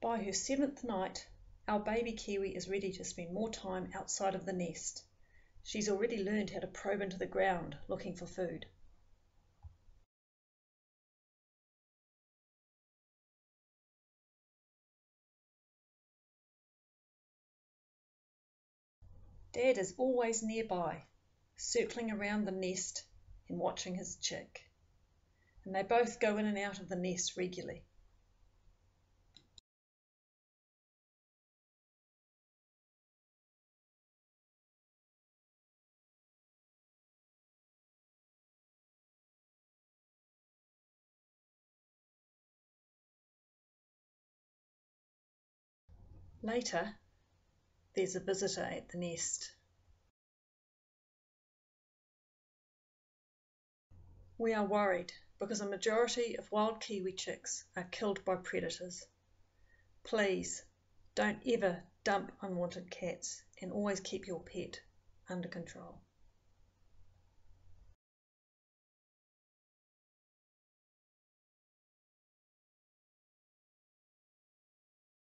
By her 7th night, our baby Kiwi is ready to spend more time outside of the nest. She's already learned how to probe into the ground looking for food. Dad is always nearby, circling around the nest and watching his chick, and they both go in and out of the nest regularly. Later, there's a visitor at the nest. We are worried because a majority of wild Kiwi chicks are killed by predators. Please, don't ever dump unwanted cats and always keep your pet under control.